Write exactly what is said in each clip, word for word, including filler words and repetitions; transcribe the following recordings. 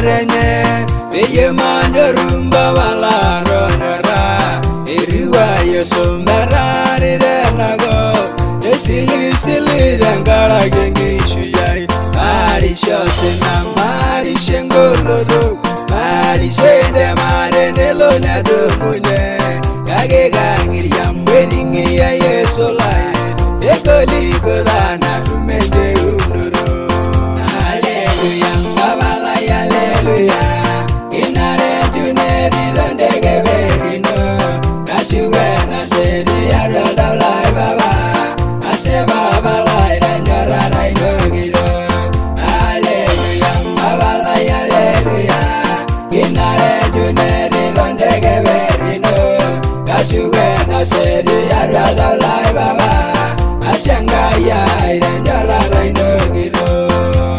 marenye Beye manjarumba valaro nara Iriwa yosumbera rirenago Sili sili rangara gengi shuyai Mari shosina mari shengoloro Mari shende mare nelo nado munye Kage gangir yambweni ngiya yesolai Ekoli kodana tumende unuru Hallelujah, babalai hallelujah Inare juneri rondege verino Nashuwe nasedi aradalai baba Babalai danjara rai dogiro Hallelujah, babalai hallelujah Inare juneri rondege verino Kashuwe naseri aradalai baba Ashangaya danjara rai dogiro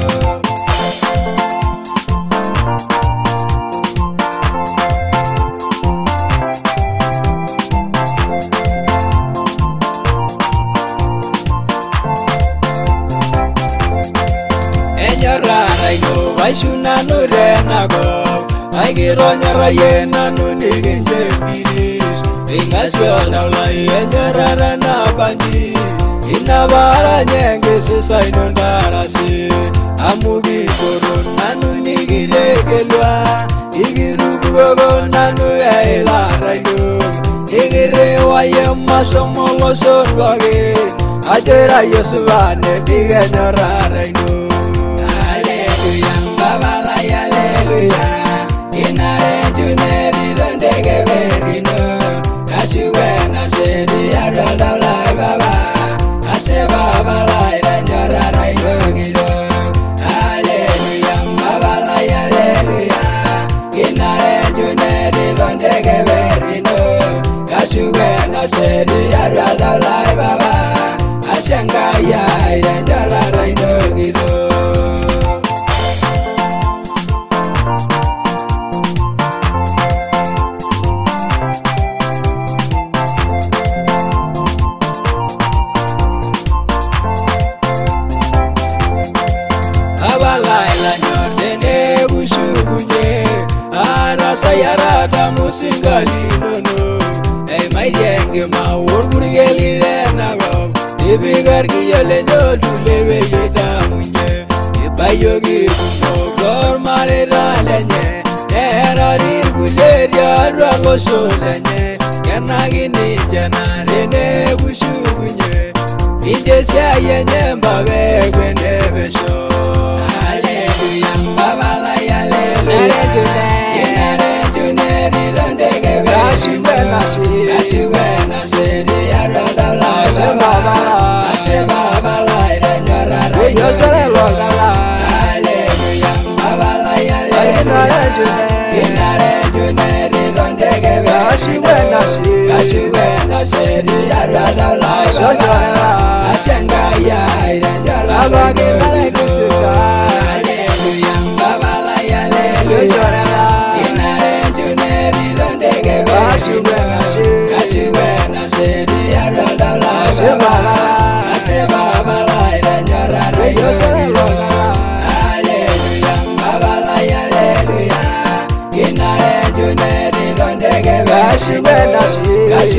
Aishuna no renago, I get on your ayena no niggin jepiris. Ingasio now lie and your rana banji. In a vara yanges is I don't darasi. A movie for Nanu nigi regelua. Igirugo Nanu Aila Rayo. Igire Wayama Somolo Sorwagi. Ajera Yosuvane, big and your rano. Babalai hallelujah Inare juneri rondege verino Nashuwe nasedi aradalai baba Ase babalai danjara rai dogiro Hallelujah, babalai hallelujah Inare juneri rondege verino Nashuwe nasedi aradalai baba Ashangaya danjara rai dogiro Sayarada musingalino no Hey my denge ma urgurigeli nago Ibigargi yale jodu lewe yeda munye Ibayogi no gor mare ralenye Nerari guleri arwa solenye Yanagi ni janare ne bushugunye Ije saye nyemba wewe nebesho Hallelujah, babalai hallelujah Nashuwe nasedi aradalai baba Ase babalai danjara rai dogiro Hallelujah, babalai hallelujah Inare juneri rondege verino Nashuwe nasedi aradalai baba Ashangaya danjara rai dogiro Hallelujah, babalai hallelujah Kashuwe nasedi aradalai baba Ase babalai danjara rai dogiro Hallelujah, babalai hallelujah Inare juneri rondege verino